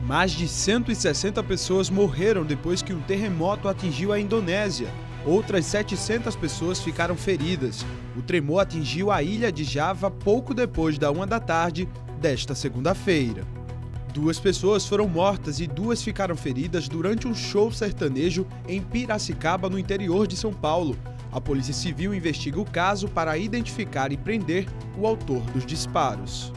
Mais de 160 pessoas morreram depois que um terremoto atingiu a Indonésia. Outras 700 pessoas ficaram feridas. O tremor atingiu a ilha de Java pouco depois da 1 da tarde desta segunda-feira. 2 pessoas foram mortas e 2 ficaram feridas durante um show sertanejo em Piracicaba, no interior de São Paulo. A Polícia Civil investiga o caso para identificar e prender o autor dos disparos.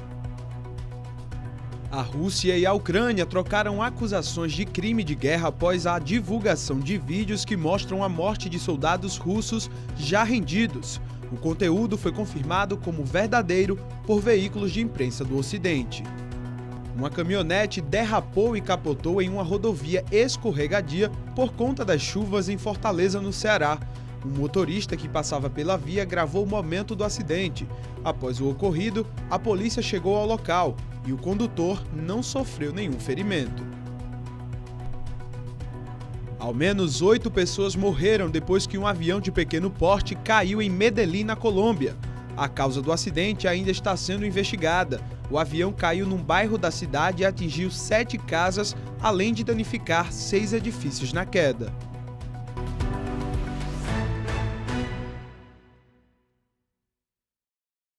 A Rússia e a Ucrânia trocaram acusações de crime de guerra após a divulgação de vídeos que mostram a morte de soldados russos já rendidos. O conteúdo foi confirmado como verdadeiro por veículos de imprensa do Ocidente. Uma caminhonete derrapou e capotou em uma rodovia escorregadia por conta das chuvas em Fortaleza, no Ceará. Um motorista que passava pela via gravou o momento do acidente. Após o ocorrido, a polícia chegou ao local e o condutor não sofreu nenhum ferimento. Ao menos 8 pessoas morreram depois que um avião de pequeno porte caiu em Medellín, na Colômbia. A causa do acidente ainda está sendo investigada. O avião caiu num bairro da cidade e atingiu 7 casas, além de danificar 6 edifícios na queda.